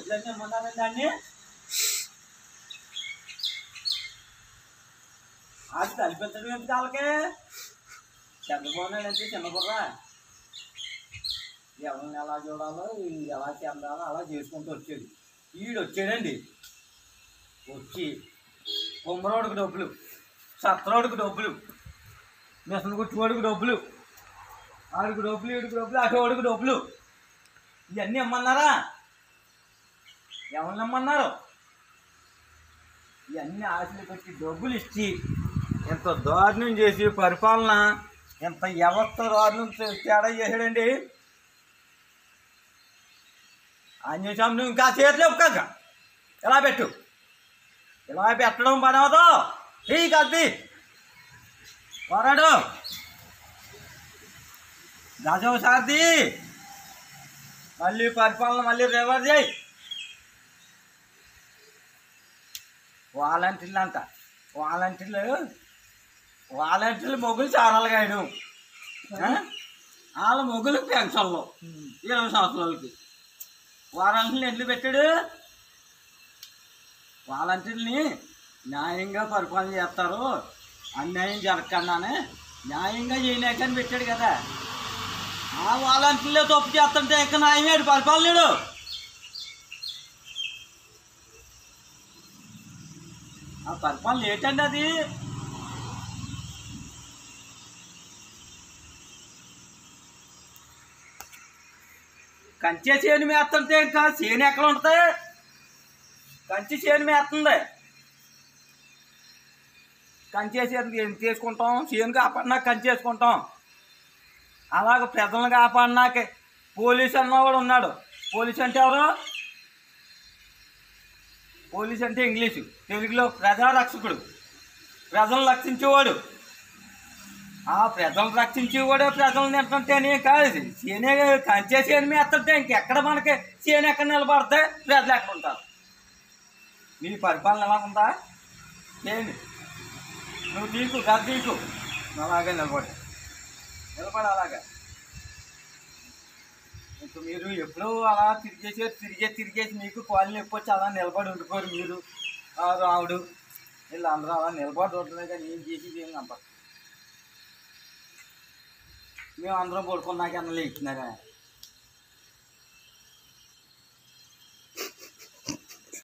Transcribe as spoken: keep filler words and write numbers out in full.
వడ్లన్నీ ఇమ్మన్నారండి దాన్ని. అది కనిపించడం ఏంటి వాళ్ళకి? చంద్రబాబు నాయుడు అంటే చిన్న బుర్ర. ఎవరిని ఎలా చూడాలో ఎలా చెందాలో అలా చేసుకుంటూ వచ్చేది. ఈడు వచ్చాడండి, వచ్చి కుమ్మరోడికి డబ్బులు, సత్తరోడికి డబ్బులు, మిషన్ కుట్టుకోడికి డబ్బులు, ఆడికి డబ్బులు, ఈడికి డబ్బులు, అటోడికి డబ్బులు, ఇవన్నీ ఇమ్మన్నారా? ఎవరిని ఇమ్మన్నారు? ఇవన్నీ ఆశలు పెట్టి డబ్బులు ఇచ్చి ఎంత దారుణం చేసి పరిపాలన ఎంత వ్యవస్థ దారుణం తేడా చేసాడండి. ఆంజనేయ స్వామి నువ్వు ఇంకా చేతులు ఒప్పుకోక, ఇలా పెట్టు, ఇలా పెట్టడం పని అవదు. ఈ కల్పి వరాడు గజం సారథి మళ్ళీ పరిపాలన మళ్ళీ రివర్స్ చేయి. వాలంటీర్లు అంట, వాలంటీర్లు వాలంటీర్లు మొగ్గులు చారాలు కాయడం, వాళ్ళ మొగ్గులు పెన్షన్లు ఇరవై సంవత్సరాలకి. వాలంటీర్లు ఎట్లు పెట్టాడు? వాలంటీర్ని న్యాయంగా పరిపాలన చేస్తారు, అన్యాయం జరగకుండానే న్యాయంగా చేయలేకని పెట్టాడు కదా. ఆ వాలంటీర్లే తప్పు చేస్తుంటే ఇంకా న్యాయమేడు పరిపాలనడు. ఆ పరిపాలన ఏంటండి అది? కంచె చేను మేస్తుంటే ఇంకా చేను ఎక్కడ ఉంటుంది? కంచి చేను మేస్తుంది, కంచె చేను చేసుకుంటాం, చేను కాపాడినా కంచి వేసుకుంటాం. అలాగ ప్రజలను కాపాడినాకే పోలీసు అన్నవాడు ఉన్నాడు. పోలీసు అంటే ఎవరు? పోలీసు అంటే ఇంగ్లీషు, తెలుగులో ప్రజారక్షకుడు, ప్రజలను రక్షించేవాడు. ఆ ప్రజలను రక్షించేవాడే ప్రజలను తింటుంటేనే కాదు, చేనే కంచే చేను మేస్తుంటే ఇంకెక్కడ మనకి చేను ఎక్కడ నిలబడితే ప్రజలు ఎక్కడ ఉంటారు? నీ పరిపాలన ఎలా ఉందా? చేయండి, నువ్వు తీకు గది తీకు, అలాగే నిలబడి నిలబడి అలాగా. ఇంక మీరు ఎప్పుడూ అలా తిరిగేసి తిరిగే తిరిగేసి మీకు కాళ్ళు నొప్పి వచ్చి అలా నిలబడి ఉండిపోరు. మీరు రావుడు వీళ్ళు అందరూ అలా నిలబడి ఉంటుంది, కానీ ఏం చేసి చేయండి అంటారు. మేము అందరం పడుకున్నాక అన్న లేస్తున్నారా?